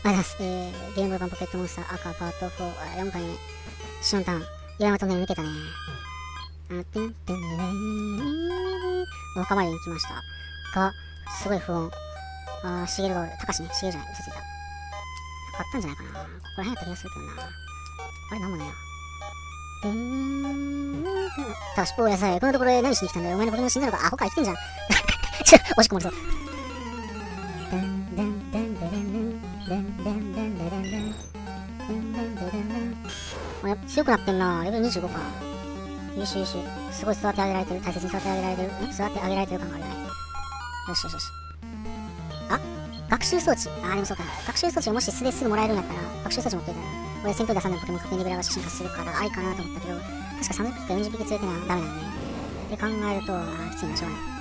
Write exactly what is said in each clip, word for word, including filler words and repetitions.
ありがとうございます。えー、ゲームボーイ版ポケットモンスター赤パートフォー、よんかいめ。シュンタン、岩山トンネル抜けたね。あ、てんてんてんお墓参りに行きました。が、すごい不穏。あー、しげるがおる。たかしね、しげるじゃない、嘘ついた。買ったんじゃないかな。ここら辺やった気がするけどな。あれ、なんもないな。でーん。たかし、おやさい、こんなところへ何しに来たんだよ。お前のポケモン死んだのか。アホか、生きてんじゃん。ちょ、おしっこ漏れそう。でんでんでんでんでんでんでんでんでんでんでんでんでんでんでんでん。あ、やっぱ強くなってんな。レベルにじゅうごか。優秀優秀。すごい育て上げられてる。大切に育て上げられてる。ん育て上げられてる感があるね。よしよしよし。あ、学習装置。あー、でもそうか。学習装置をもし素ですぐもらえるんやったら、学習装置持ってたら、俺戦闘でさんねんポケモン勝手にレベル上が進化するから、ありかなと思ったけど、確かさんじゅっぴきかよんじゅっぴき連れてなダメだよね。で考えると、あー、きついな、しょうがない。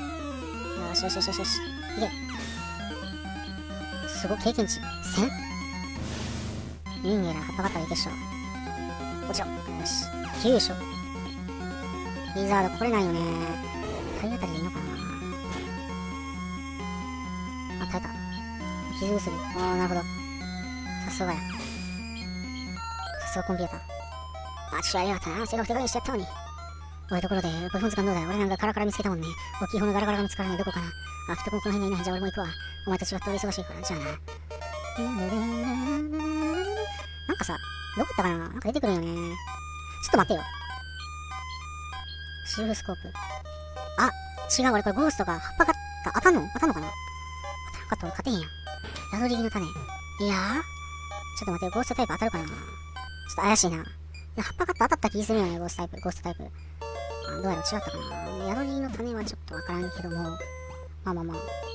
よしよしよしよしよし。いけ。すごい、経験値。せん？人間ら、葉っぱ型でいけっしょ。落ちろ。よし。きゅうしょ。リザード来れないよね。体当たりでいいのかな。あ、耐えた。傷薬。あー、なるほど。さすがや。さすがコンピューター。あ、ちょっとやりやがったな。性格手加減してやったのに。おい、ところで、ポケモン図鑑どうだよ。俺なんかカラカラ見つけたもんね。大きい方のガラガラが見つからない。どこかな。あ、きっとこの辺にいない。じゃあ俺も行くわ。お前と違って俺忙しいから。じゃあな。なんかさ、どこ行ったかな。なんか出てくるよね。ちょっと待ってよ。シルフスコープ。あ、違う。俺これゴーストが葉っぱが当たんの当たんのかな。当たらんかったら俺勝てへんやん。ヤドリギの種。いやー、ちょっと待ってよ。ゴーストタイプ当たるかな。ちょっと怪しいな。いや、葉っぱが当たった気するよね。ゴーストタイプ。ゴーストタイプ。あ、どうやら違ったかな。ヤドリギの種はちょっとわからんけども。まあまあまあ。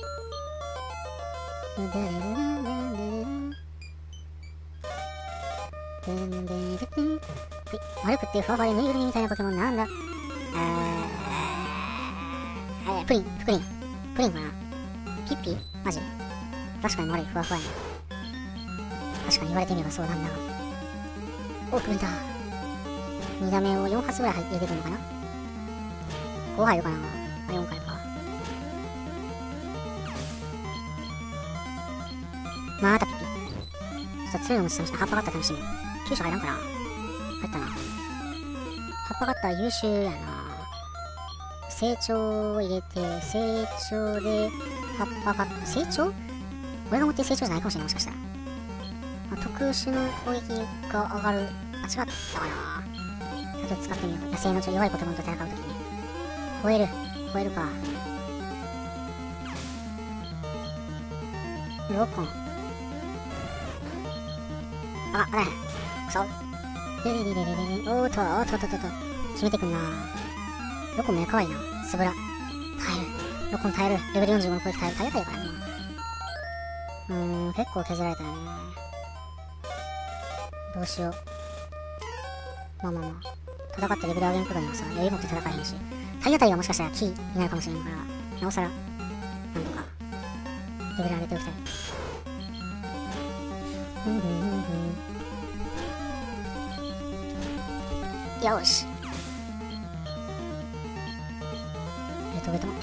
はい。マルクっていうふわふわでぬいぐるみみたいなポケモンなんだ。あー、プリン、プリン。プリンかな。ピッピマジ確かに丸い、ふわふわやな。確かに言われてみればそうなんだが。お、プリンだ。にだめをよん発ぐらい入れてくるのかな。ご入るかな。あ、よん回か。またピッピ。ちょっと強いのも試した。葉っぱがあったら楽しみ。きゅう種入らんかな。入ったな。葉っぱがあったら優秀やな。成長を入れて、成長で葉っぱが、成長俺が持ってる成長じゃないかもしれない。もしかしたら。あ、特殊の攻撃が上がる。あ、違ったかな。ちょっと使ってみよう。野生のちょ弱いポケモンと戦うときに。吠える。吠えるか。ろっこん。あ、あらへん。くそ。ででででででおーっと、おーっとっとっとっと。決めてくんな。ろっこんめかわいいな。つぶら。耐える。ろっこん耐える。レベルよんじゅうごの攻撃耐える。耐えたいからね。うーん、結構削られたよね。どうしよう。まあまあまあ。戦ってレベル上げることにはさ、余裕持って戦えへんし。体当たりがもしかしたらキーになるかもしれんから、なおさら、なんとか、レベル上げておきたい。うんうんうんうん。よし。ベトベト。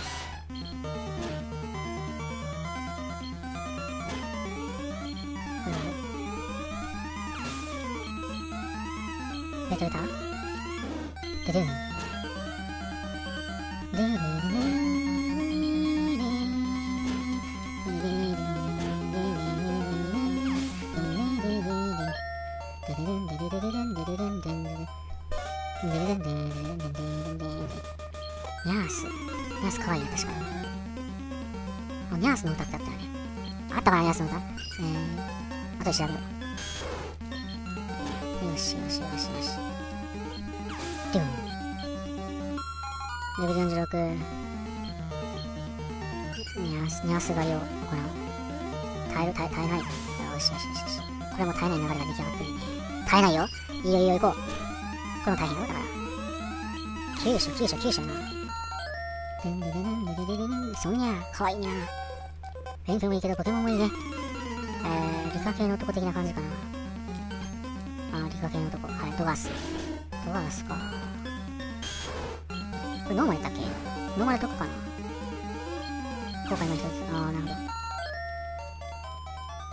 ベトベトででん。ででででニャース。ニャースかわいいな、確かに。あ、ニャースの歌ってあったよね。あったかな、ニャースの歌。えー、あとで調べよう。よしよしよしよし。ドゥン。レベルよんじゅうろく。ニャース、ニャース狩りを行う。耐える、耐え、耐えない。よしよしよしよし。これも耐えない流れが出来上がってるね。耐えないよ。いいよいいよ、行こう。これも大変よ、だから。きゅうしょ、きゅうしょ、きゅうしょな。でんでででんででででん。そうにゃー。かわいいにゃー。勉強もいいけど、ポケモンもいいね。えー、理科系の男的な感じかな。あー、理科系の男。はい、ドガス。ドガスか。これノーマルだっけ？ノーマルどこかな？後悔の一つ。あー、なるほど。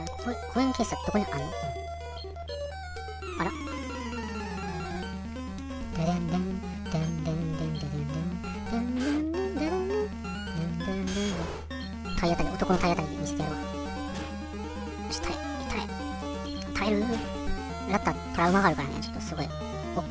ー、ココインケースはどこにあんの？あら。ででんでん、でんでんでんでんでんでんでんでんでんでんでんでんでんでん。体当たり、男の体当たり見せてやるわ。よし、耐え、耐え。耐える。ラッタートラウマがあるからね、ちょっとすごい、おっ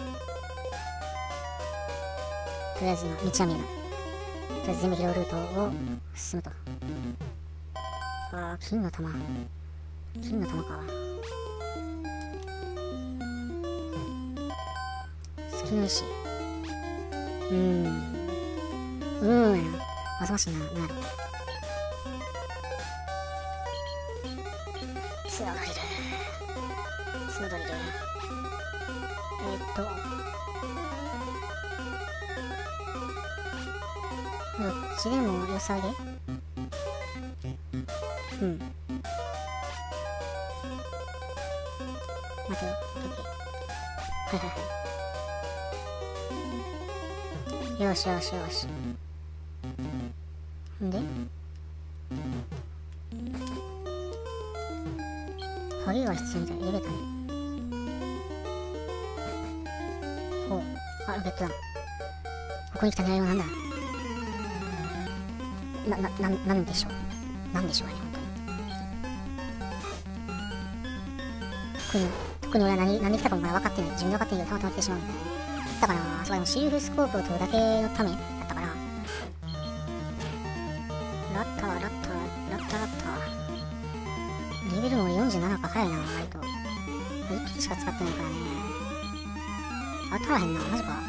とりあえずの道は見える。とりあえず全部拾うルートを進むと。ああ、金の玉。金の玉か。月の石。うーん。うーんやな。あざましいな。なんやろ。ツノドリル。ツノドリル。えー、っと。どっちでも良さげ。うん。待てよ。はいはいはい。よしよしよし。んで鍵が必要みたい。エレベーターね。ほう。あ、ロケットだ。ここに来た狙いはなんだ。な、な、な、なんでしょう。なんでしょうね、本当に。特に、特に俺は何、何で来たかもまだ分かってない。自分で分かってないけど、たまたま来てしまうみたいな。だから、そう、シーフスコープを取るだけのためだったから。ラッター、ラッター、ラッター、ラッター。レベルもよんじゅうななか早いな、割と。いっぴきしか使ってないからね。当たらへんな、マジか。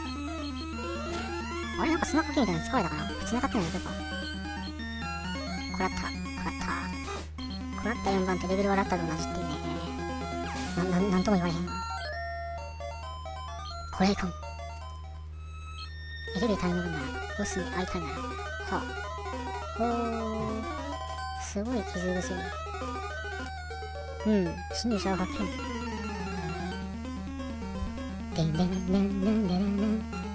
あれなんか砂かけみたいなの使われたかな。普通にかけないのか。こらった、こらった。こらったよんばんってレベルはラッターと同じっていうね。な、な、なんとも言われへん。これいかん。エレベーターに乗るなら、ボスに会いたいなら。はあ。ほー。すごい傷薬。うん、侵入者を発見。でんでんでんでんでんでんでん。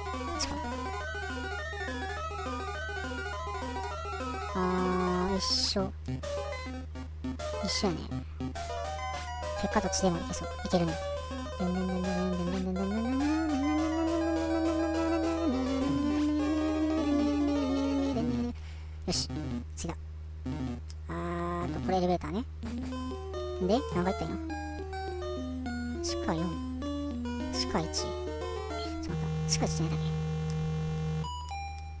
地下。あー、一緒。一緒やね。結果どっちでもいけそう。いけるね。よし、次だ。あーと、これエレベーターね。で、何回行ったんや。地下よん。地下いち。ちょっと待った。地下いちじゃないだ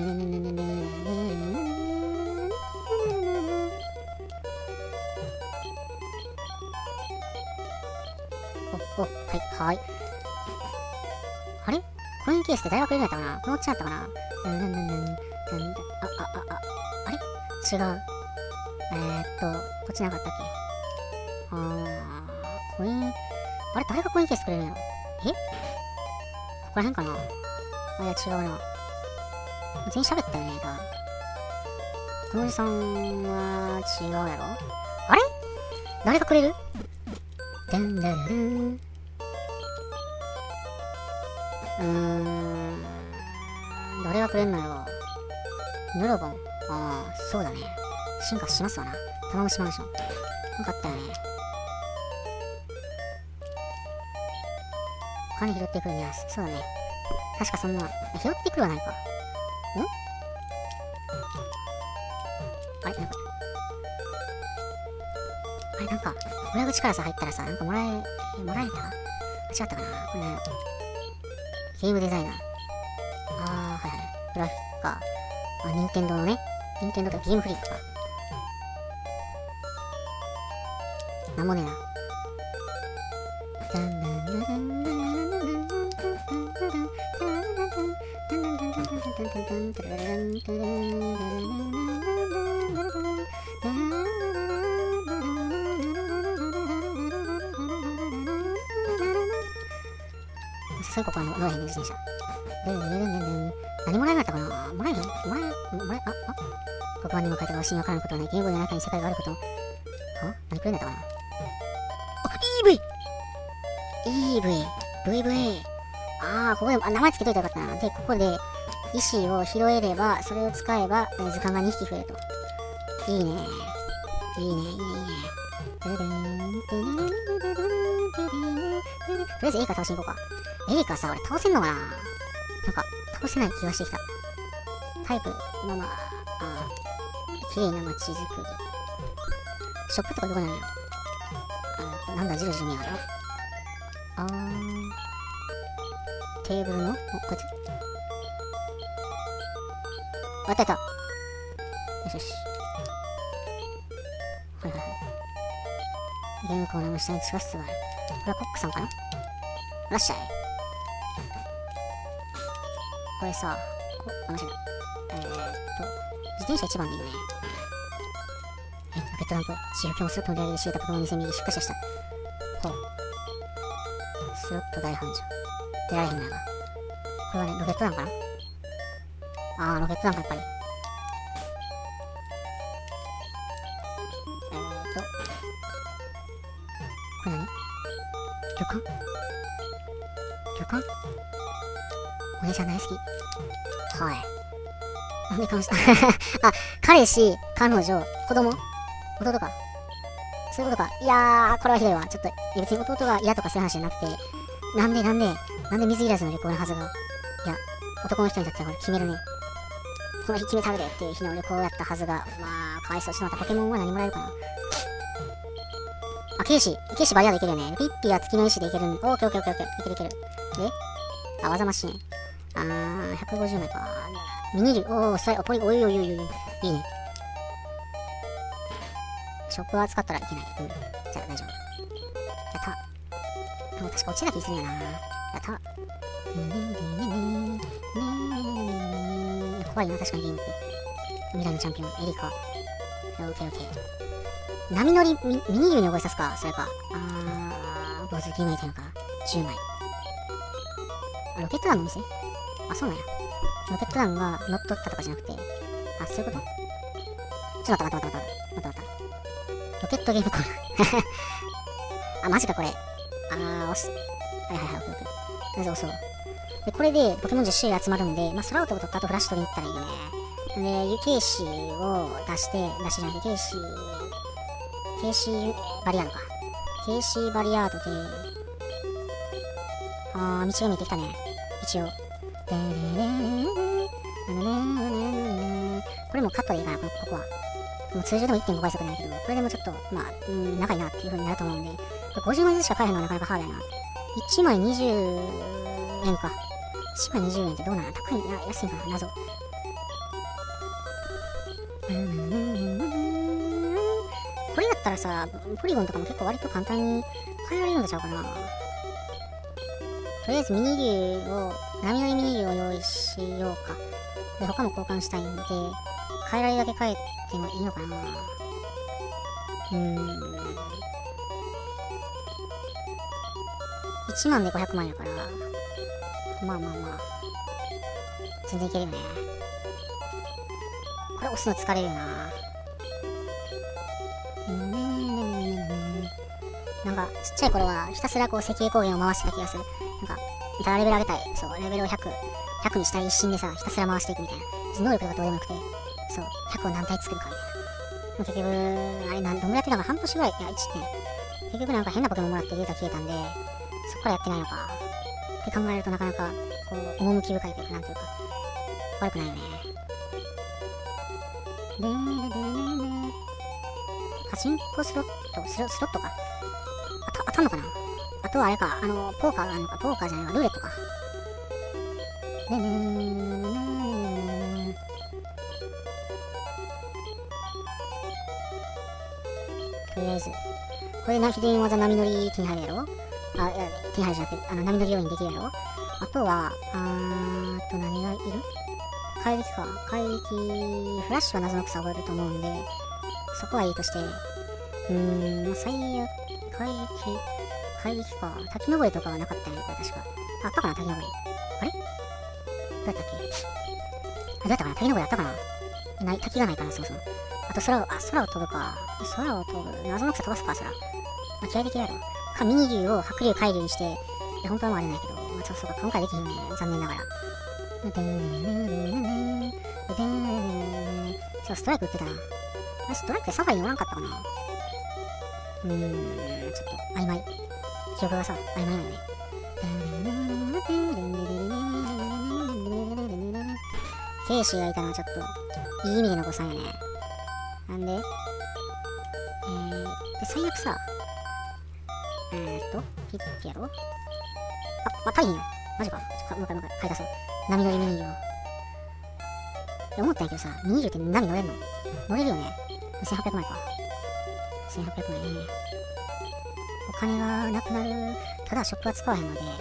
お、お、はい、はい。あれコインケースって大学入れないかなこのうちだったかなうん、なんなんなん、なんだ、あ、あ、あ、あ、あれ違う。えー、っと、こっちなかったっけあー、コイン、あれ誰がコインケースくれるんやろえここら辺かなあ、いや違うな。全員喋ったよね、多分。このおじさんは違うやろあれ誰がくれるでんでるるん。うーん。誰がくれんのよ。ヌロボン。ああ、そうだね。進化しますわな。玉虫マンション。よかったよね。金拾ってくるには、そうだね。確かそんな、拾ってくるはないか。んあれなんか、あれなんか、裏口からさ、入ったらさ、なんかもらえ、えもらえた違ったかなこれなんやろ。ゲームデザイナー。あー、はいはい。グラフィックか。あ、任天堂のね。任天堂とゲームフリックか。 なんもねえな。そういうここは乗らへんね、自転車。何もらえなかったかな。もらえへんもらえ、もらえ、あ、あここまでも書いたが死にわからぬことはない。ゲームの中に世界があること。は何くれんだったかな。あ、イーブイ イーブイ ブイブイ あー、ここで、あ、名前つけといたらよかったな。で、ここで、石を拾えれば、それを使えば、えー、図鑑がにひき増えると。いいね。いいね、いいね、いいね。とりあえずエリカ倒しに行こうか。エリカさ、俺倒せんのかな。なんか、倒せない気がしてきた。タイプ、まあまあ、あー、綺麗な街づくり。ショップとかどこにあるの。あ、なんだ、ジロジロにある。あー、テーブルの、お、こいつ。あったやった。よしよし。はいはいはい。ゲームコーナーの下に地下室がある。これはコックさんかな。らっしゃい。これさ、こ、あ、間違えた。えーっと、自転車いちばんでいいね。え、ロケットランプ。地表をスロットの売り上げで仕入れたポケモンにせん右出荷者した。ほう。スロット大繁盛。出られへんなが。これはね、ロケットランかな。あー、ロケットランかやっぱり。えーっと、これ何？旅館？旅館？お姉ちゃん大好き。はい。なんで彼女あ、彼氏、彼女、子供、弟か。そういうことか。いやー、これはひどいわ。ちょっと、いや別に弟が嫌とかそういう話じゃなくて、なんでなんで、なんで水入らずの旅行のはずが。いや、男の人にとってはこれ決めるね。この日決めたるでっていう日の旅行をやったはずが、まあ、かわいそう。ちょっと待った、ポケモンは何もらえるかな。あ、ケイシ。ケイシバリアードいけるよね。ピッピは月の石でいけるん。オーケーオーケーオーケーオーケー。いけるいける。で、あ、技マシン。あー、ひゃくごじゅうまいか。ミニリュウ、おー、さい、あ、ポリ、おいおいおいおい。いいね。ショップは使ったらいけない。うん。じゃあ大丈夫。やった。でも確か落ちなきゃいするんやな。やった。怖いな、確かにゲームって。未来のチャンピオン、エリカ。オッケーオッケー。波乗り、ミ, ミニリュウに覚えさすか。それか。あー、ボスギムいたのか。じゅうまい。ロケットランの店？あ、そうなんや。ロケットランが乗っ取ったとかじゃなくて。あ、そういうこと？ちょっと待った待った待った待った待った待った。ロケットゲームコーナー。あ、マジかこれ。あー、押す。はいはいはい、オッケーオッケー。とりあえず押そう。で、これでポケモンじゅっ種類集まるんで、まあ、空を飛ぶとった後フラッシュ取りに行ったらいいよね。で、雪石を出して、出してじゃなくて、雪石、ケーシーバリアードか。ケーシーバリアードで、あー、道が見えてきたね。一応。これもカットでいいかな、ここは。もう通常でも いってんご 倍速なんやけど、これでもちょっと、まあ、うん、長いなっていう風になると思うんで、これごじゅうまいずつしか買えへんのはなかなかハードやな。いちまいにじゅうえんか。いちまいにじゅうえんってどうなの？高いんや、安いんかな、謎。これやったらさ、ポリゴンとかも結構割と簡単に変えられるんちゃうかな。とりあえずミニリュウを、波乗りミニリュウを用意しようか。で、他も交換したいんで、変えられるだけ変えてもいいのかな。うーん。いちまんでごひゃくまんやから、まあまあまあ、全然いけるよね。これ押すの疲れるよな。なんか、ちっちゃい頃はひたすらこう石英光源を回してた気がする。なんか、ただレベル上げたい。そう、レベルをひゃく、ひゃくにしたい一心でさ、ひたすら回していくみたいな。能力とかどうでもよくて、そう、ひゃくを何体作るかみたいな。結局、あれ、なんどんぐらいやってたのか半年ぐらい、いや、いちねん。結局なんか変なポケモンもらってデータ消えたんで、そこからやってないのか。って考えるとなかなか、こう、趣深いというか、なんというか、悪くないよね。でーでーでーパチンコスロット、スロスロットか。あた、当たんのかな。あとはあれか、あの、ポーカーがあるのか、ポーカーじゃないわ、ルーレットか。でねー。とりあえず、 これでな秘伝技波乗り手に入るやろ。あ、いや、手に入るじゃなくて、あの、波乗り要因できるやろ。あとは、あーっと、何がいる？怪力か。怪力、フラッシュは謎の草覚えると思うんで、そこはいいとして、うーん、最悪、怪力、怪力か。滝登りとかはなかったよね、これ確か。あったかな、滝登り。あれどうやったっけ？あ、どうやったかな、滝登りあったかな。ない、滝がないかな、そうそう。あと空を、あ、空を飛ぶか。空を飛ぶ。謎の草飛ばすか、空。まあ、気合できるやろ。か、ミニ竜を白竜海竜にして、いや、本当はもうあれないけど、まあ、そうそうか、今回できひんね。残念ながら。そう、ストライク打ってたな。あれ、ストライクってサファリにおらんかったかな。うーん、ちょっと、曖昧。記憶がさ、曖昧なのね。ケイシーがいたのはちょっと、いい意味での誤算やね。なんで、えー、で、最悪さ、えーっと、ピッピやろ。あ、あ、大変よ。マジか。ちょもう一回もう一回買い出そう。波乗りミニーを。いや、思ったんやけどさ、ミニーって波乗れんの？乗れるよね。せんはっぴゃくまいか。せんはっぴゃくまいね。お金がなくなる。ただショップは使わへんので、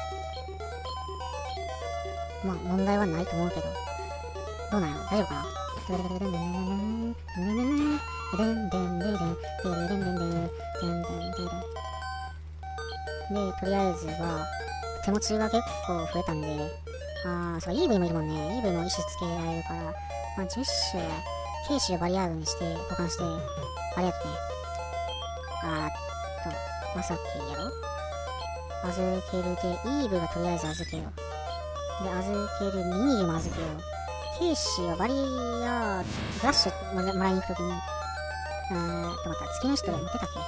まあ問題はないと思うけど、どうなんやろ？大丈夫かな？で、とりあえずは、手持ちが結構増えたんで、あー、そう、イーブイ もいるもんね。イーブイ も意思つけられるから、まあ、じゅっ種、ケイシーをバリアードにして、交換して、バリアードね。あーっと、まさきやろ？預けるで、イーブイ がとりあえず預けよう。で、預ける、ミニーも預けよう。ケイシーはバリアード、フラッシュもらいに行くときに、えーっと、また、月の人持ってたっけ？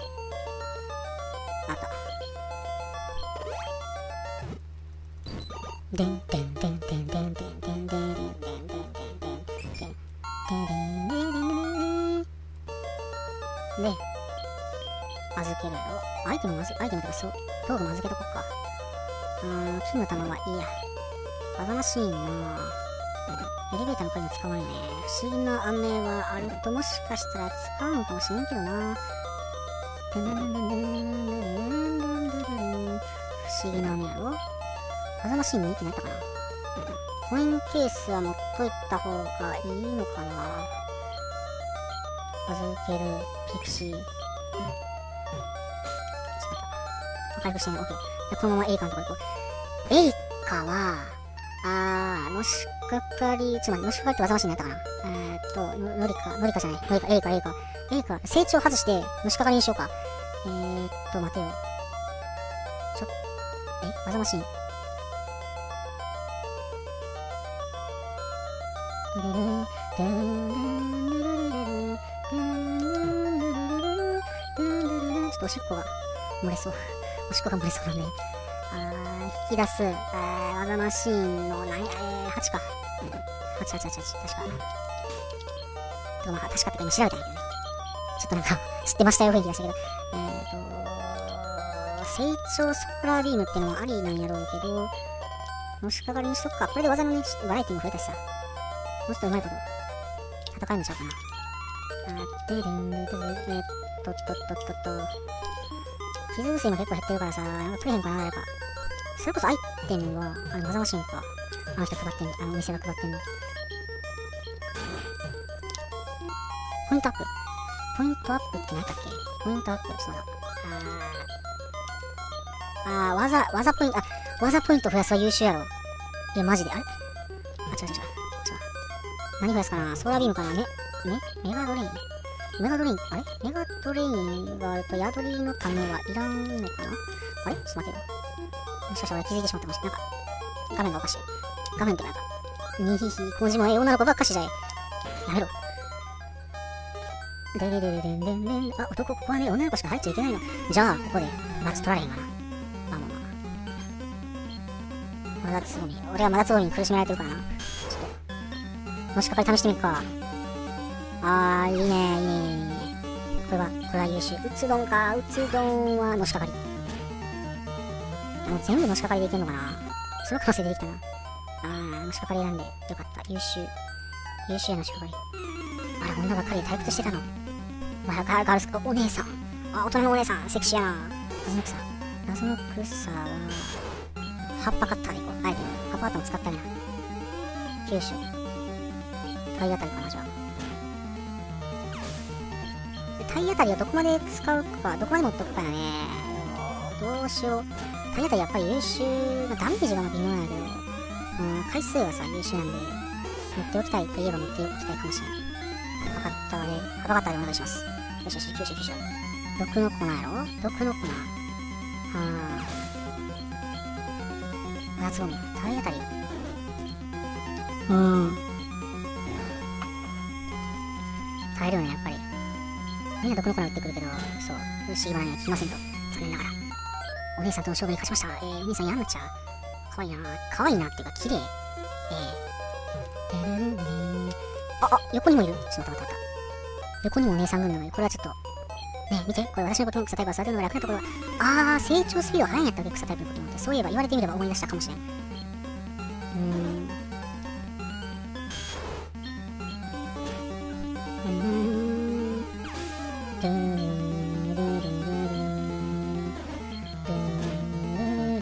あった。でんでんでんでんでんでんでんでんでんでんでんでんでんでんでんでんでんで預けるやろ。アイテムも預け、アイテムとかそう、道具も預けとこっか。うーん、金の玉はいいや。技マシーンなエレベーターの鍵も使わんよね。不思議な飴はあるともしかしたら使うのかもしれんけどな。不思議な飴やろ。技マシーンにってなったかな。コインケースは持っといた方がいいのかな。預ける、ピクシー。ちょっと回復してね、オッケー。このままエリカのとこ行こう。エリカは、あー、のしかかり、つまりのしかかりって技マシーンになったかな。えーっと、の、のりか、のりかじゃない。のりか、エリカ、エリカ。エリカ、成長外して、のしかかりにしようか。えーっと、待てよ。ちょ、え、技マシーン。ちょっとおしっこが漏れそう。おしっこが漏れそうなんで。あー、引き出す。あー、技マシーンの何、えー、はちか。はち、はち、はち、はち、確か。てかまあ、確かってか今調べたんやけどね。ちょっとなんか、知ってましたよ雰囲気がしたけど。えーと、成長ソーラービームってのもありなんやろうけど、のしかかりにしとくか。これで技のね、バラエティも増えたしさ。もうちょっとうまいこと戦えんのちゃうかな。あででんででえっとっとっとっとっと。傷薬も結構減ってるからさ、なんか取れへんかな、誰か。それこそアイテムは、あの、技マシーンか。あの人配ってんの、あのお店が配ってんの。ポイントアップ。ポイントアップって何だっけ？ポイントアップ、そうだ。あー、あー、技、技ポイント、あ、技ポイント増やすは優秀やろ。いや、マジで、あれ？あ、違う違う違う。何増やすかな？ソーラービームかな？ね、ね、メガドレインメガドレイン、あれメガドレインがあると、ヤドリの種はいらんのかな？あれちょっと待てよ。もしかしたら俺気づいてしまってました。なんか、画面がおかしい。画面ってなんか、にひひ、この字もええ女の子ばっかしじゃえ。やめろ。でででででんでんでん。あ、男、ここはね、女の子しか入っちゃいけないの。じゃあ、ここで、罰取られへんかな。まあまあまあ。まだつぼみ。俺はまだつぼみに苦しめられてるからな。ちょっと。もしかかり試してみるか。あー、いいね、いいね、いいね、いいね。これは、これは優秀。うつ丼か。うつ丼はのしかかり。もう全部のしかかりでいけんのかな。すごくのせ出てきたな。あー、のしかかり選んで。よかった。優秀。優秀やのしかかり。あら、女ばっかりで退屈してたの。まあ、ガールス、お姉さん。 あ、大人のお姉さん、セクシーやな。謎の草。謎の草は、葉っぱカッターでいこう。あえて、葉っぱカッターも使ったね。九州。体当たりかな、じゃあ。体当たりはどこまで使うか、どこまで持っとくかやね。どうしよう。体当たりやっぱり優秀、まあ、ダメージが微妙なんやけど、うん、回数はさ、優秀なんで、持っておきたいといえば持っておきたいかもしれない。葉っぱカッターで、葉っぱカッターでお願いします。よしよし、九州九州。毒の粉やろ毒の粉。はぁ。夏ゴミ。体当たり。うん。耐えるよね、やっぱり。みんな毒の粉打ってくるけど、そう、不思議話には聞きませんと。残念ながら。お姉さんとの勝負に勝ちました。えー、お兄さんやんのちゃうかわいいなかわいいなっていうか、綺麗。えー。でるるるるあ、あ、横にもいる。ちょっと待った待った。横にもお姉さん軍団がいる。これはちょっと。ね、見て、これ私のことも草タイプは育てるのが楽なところは、あー、成長スピードが速いんやったっけ、草タイプのこともって。そういえば言われてみれば思い出したかもしれん。うーん。うーん。ドゥールルルルルルドゥールルルル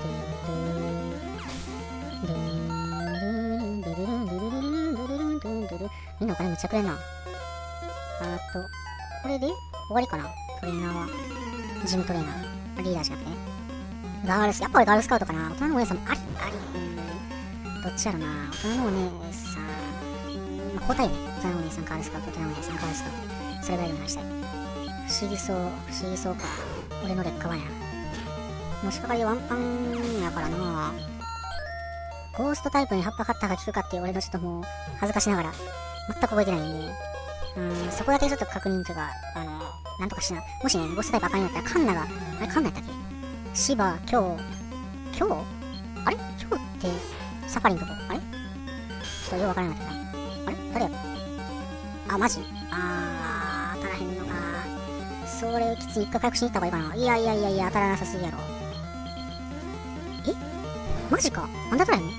ドゥールルルルルルルルルルルルルみんなお金むっちゃくれんな。あと、これで終わりかな。トレーナーは、ジムトレーナー、リーダーじゃなくてね。ガールス、やっぱりガールスカウトかな。大人のお姉さんもあり、あり、うん、どっちやろな。大人のお姉さん、うん、まあ、交代よね。大人のお姉さん、ガールスカウト、大人のお姉さん、ガールスカウト。それぐらいでお願いしたい。不思議そう、不思議そうか。俺の劣化版や。のしかかりワンパンやからな。ゴーストタイプに葉っぱカッターが効くかっていう俺のちょっともう、恥ずかしながら、全く覚えてないんで、うん、そこだけちょっと確認というか、あの、なんとかしな。もしね、ゴーストタイプあかんようだったら、カンナが、あれカンナやったっけシバ、キョウ、キョウあれキョウって、サファリンとこ、あれちょっとようわからなかったな。あれ誰やあ、マジあー、当たらへんのか。それ、きつい。一回回復しに行った方がいいかな。いやいやいやいや、当たらなさすぎやろ。えマジかなんで当たらへんの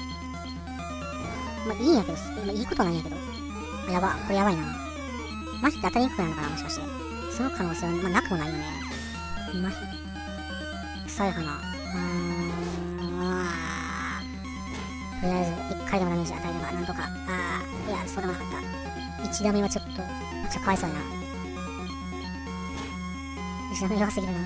まあ、いいんやけど、まあ、いいことはないんやけど。あ、やば。これやばいな。マジって当たりにくくなるのかなもしかして。その可能性は、まあ、なくもないよね。マヒ。臭い花。うーん。とりあえず、一回でもダメージ与えれば、なんとか。あー、いや、そうでもなかった。一ダメはちょっと、めっちゃかわいそうやな。一ダメ弱すぎるな。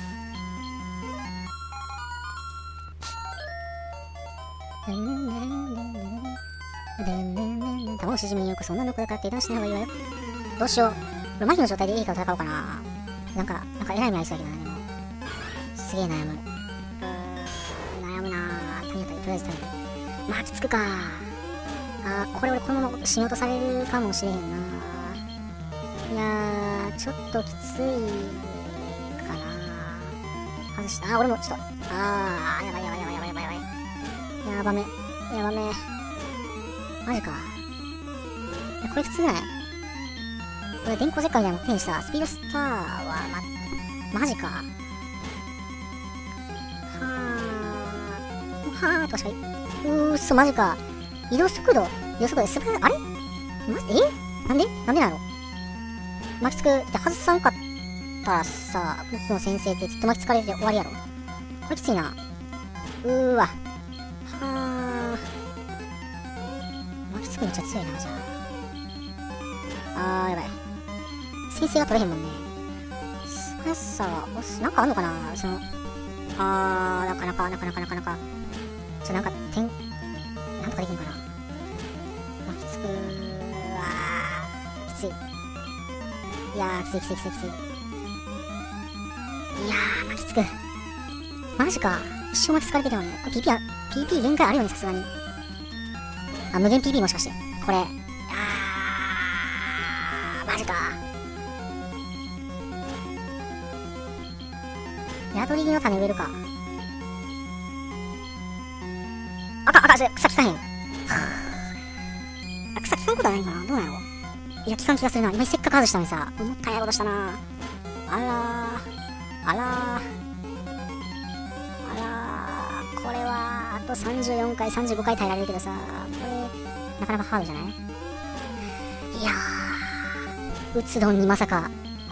卵しじみによくそんなの声かって油断しない方がいいわよ。どうしよう。これ麻痺の状態でいいから戦おうかな。なんか、なんか偉い目ありそうやけどな、でも。すげえ悩む。うーん、悩むなぁ。谷当たり、とりあえず谷当たり。まあ、きつくか。あー、これ俺このまま死に落とされるかもしれへんな。いやー、ちょっときついかな。外した。あー、俺もちょっと。あー、やばいやばいやばいやばいやばいやばい。やばめ。やばめ。マジか。え、これきつくないこれ電光石火みたいなの持ってんしさ、スピードスターは、ま、マジか。はー。はーとかしかい、うーっそ、マジか。移動速度移動速度ですぐ、あれま、えなんでなんでなの巻きつく、って外さんかったらさ、うちの先生ってずっと巻きつかれて終わりやろ。これきついな。うーわ。はー。巻きつくめっちゃ強いな、じゃあ。あー、やばい。先生が取れへんもんね。素早さは、おす、なんかあんのかなその、あー、なかなか、なかなかなかなか。ちょ、なんか、点、なんとかできんかな巻きつくー、わー、きつい。いやー、きついきついきついきつい。いやー、巻きつく。マジか。一生巻きつかれてるよね。これ ピーピー あ、ピーピー 限界あるよね、さすがに。あ、無限 ピーピー もしかして。これ。あー、マジか。宿り木の種植えるか。あかん、あかん、それ草効かへん。あ、草効かんことはないんかなどうなんやろいや、効かん気がするな。今せっかく外したのにさ、思ったんやろうとしたな。あらー、あらー、あらー、これは、あとさんじゅうよんかい、さんじゅうごかい耐えられるけどさ、これ、なかなかハードじゃないいやー、うつどんにまさか、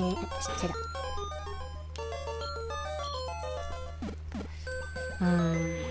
ー、それだ。うーん。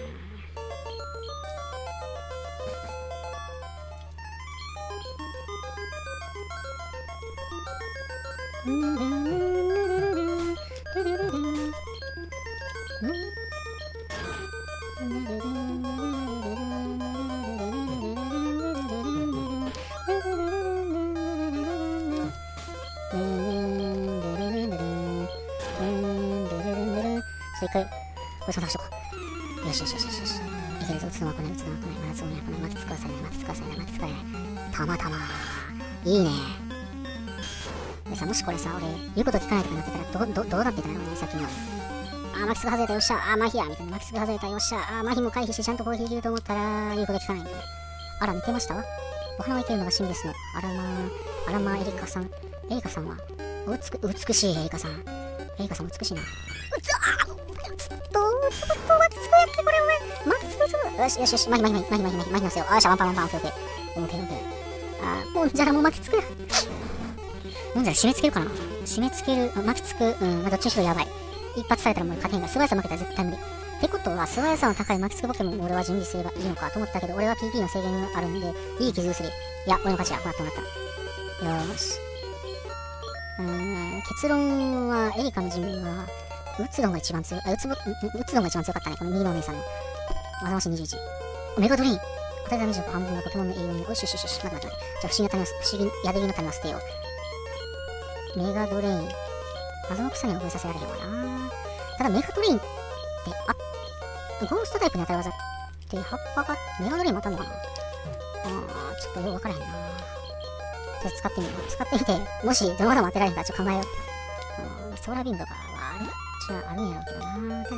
一回、これ探しとこう。よしよしよしよしよし。いけるぞ、打つのは来ない、打つのは来ない、まだ打つのは来ない、巻きつかされない、巻きつかされない、巻きつかれない。たまたま。いいね。でさ、もしこれさ、俺、言うこと聞かないとかなってたら、ど、ど、どうなってたのね、さっきの。あー、巻きつく外れた、よっしゃ、あー、麻痺や、みたいな。巻きつく外れた、よっしゃ、あー、麻痺も回避して、ちゃんと攻撃できると思ったら、言うこと聞かないみたいな。あら、似てましたお花を生けるのが趣味ですね。あらまー、あらまー、エリカさん。エリカさんは、おつく、美しいエリカさん。エリカさん美しいな。うつ、あー、うつっと、うつっと、巻きつくやっけ、これお前。巻きつく、うつく。よしよしよし、麻痺、麻痺、麻痺、麻痺、麻痺、麻痺のせよ。あーしゃ、ワンパン、ワンパン、オッケーオッケー。オッケーオッケー。あー、もんじゃらも巻きつく。もんじゃら締め付けるかな締め付ける、巻きつく、うん、まあ、どっちにしろやばい。一発されたらもう勝てへんが、素早さ負けたら絶対無理。ってことは、素早さの高い巻きつくボケも俺は準備すればいいのかと思ったけど、俺は ピーピー の制限があるんで、いい傷薬。いや、俺の勝ちや。もらったもらった。よーし。うーん、結論は、エリカの自分は、ウツドンが一番強い。あ、ウツボ、ウツドンが一番強かったね。この右のお姉さんの。技ましにじゅういち。メガドリーン。与えたダメージの半分のポケモンの栄養に。よしよしよし。待って待って待って。じゃあ、不思議な種を、不思議、ヤデギの種を捨てよう。メガドレイン。謎の草に覚えさせられるわな。ただ、メガドレインって、あ、ゴーストタイプに当たる技って、葉っぱが、メガドレインも当たるのかな。あー、ちょっとよくわからへんな。じゃあ、使ってみる。使ってみて、もし、どの技も当てられへんから、ちょっと考えよう。うん、ソーラービンドかは、あれじゃあ、あるんやろうけど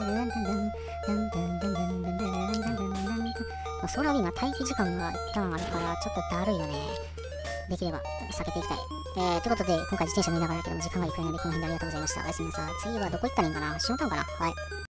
な。ソーラービンドは待機時間が一旦あるから、ちょっとだるいよね。できれば避けていきたい。えー、ということで、今回自転車乗りながらだけども時間がいくらいので、この辺でありがとうございました。おやすみなさい。次はどこ行ったらいいんかな？しのたんかな？はい。